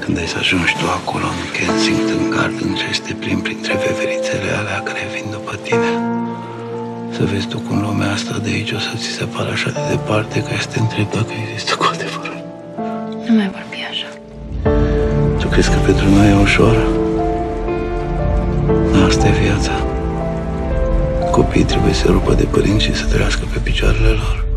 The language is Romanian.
Când ai să ajungi tu acolo, în Kensington Garden, și să te plimbi printre veverițele alea care vin după tine, să vezi tu cum lumea asta de aici o să ți se pară așa de departe că să te întrebi dacă există cu adevărat. Nu mai vorbi așa. Tu crezi că pentru noi e ușor? Asta e viața. Copiii trebuie să rupă de părinți și să trăiască pe picioarele lor.